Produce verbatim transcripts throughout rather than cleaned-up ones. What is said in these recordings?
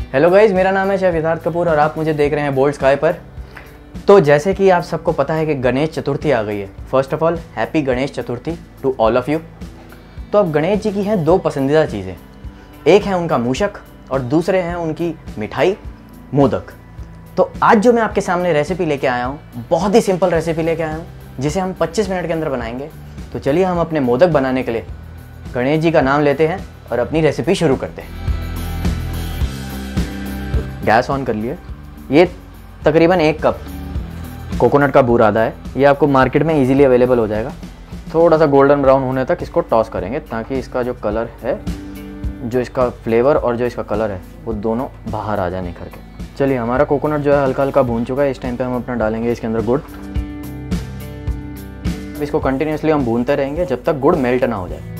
Hello guys, मेरा नाम है शेफ यथार्थ कपूर और आप मुझे देख रहे हैं बोल्ड स्काई पर। तो जैसे कि आप सबको पता है कि गणेश चतुर्थी आ गई है। First of all happy Ganesh Chaturthi to all of you. तो अब गणेश जी की हैं दो पसंदीदा चीज़ें, एक है उनका मूषक और दूसरे हैं उनकी मिठाई मोदक। तो आज जो मैं आपके सामने रेसिपी लेके आया हूँ, बहुत ही सिंपल रेसिपी लेके आया हूँ जिसे हम पच्चीस मिनट के अंदर बनाएंगे। तो चलिए हम अपने मोदक बनाने के लिए गणेश जी का नाम लेते हैं और अपनी रेसिपी शुरू करते हैं। गैस ऑन कर लिए। ये तकरीबन एक कप कोकोनट का बूरादा है। ये आपको मार्केट में इजीली अवेलेबल हो जाएगा। थोड़ा सा गोल्डन ब्राउन होने तक इसको टॉस करेंगे ताकि इसका जो कलर है, जो इसका फ्लेवर और जो इसका कलर है, वो दोनों बाहर आ जाए निखर के। चलिए, हमारा कोकोनट जो है हल्का हल्का भून चुका है। इस टाइम पे हम अपना डालेंगे इसके अंदर गुड़। इसको कंटिन्यूसली हम भूनते रहेंगे जब तक गुड़ मेल्ट ना हो जाए।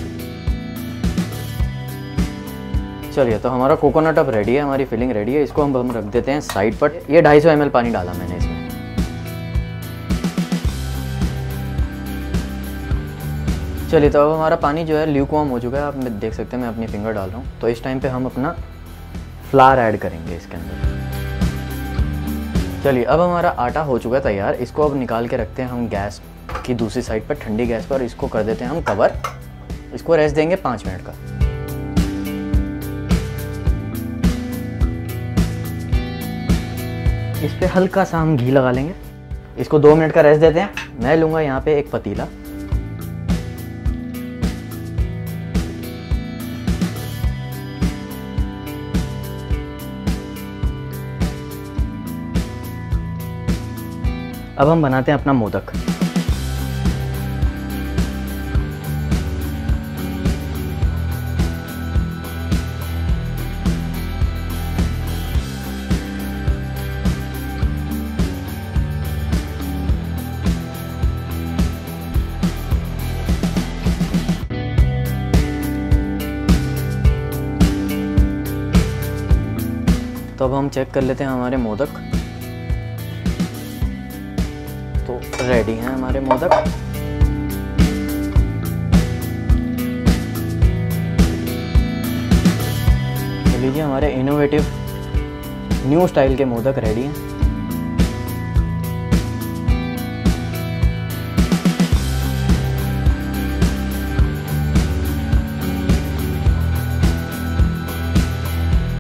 चलिए, तो हमारा कोकोनट अब रेडी है, हमारी फिलिंग रेडी है। इसको हम हम रख देते हैं साइड पर। ये ढाई सौ एम एल पानी डाला मैंने इसमें। चलिए, तो अब हमारा पानी जो है ल्यूकवार्म हो चुका है। आप देख सकते हैं मैं अपनी फिंगर डाल रहा हूँ। तो इस टाइम पे हम अपना फ्लावर ऐड करेंगे इसके अंदर। चलिए, अब हमारा आटा हो चुका है तैयार। इसको अब निकाल के रखते हैं हम गैस की दूसरी साइड पर, ठंडी गैस पर। इसको कर देते हैं हम कवर। इसको रेस्ट देंगे पाँच मिनट का। इस पे हल्का सा हम घी लगा लेंगे। इसको दो मिनट का रेस्ट देते हैं। मैं लूँगा यहाँ पे एक पतीला। अब हम बनाते हैं अपना मोदक। तो अब हम चेक कर लेते हैं हमारे मोदक। तो रेडी हैं हमारे मोदक। तो लीजिए, हमारे इनोवेटिव न्यू स्टाइल के मोदक रेडी हैं।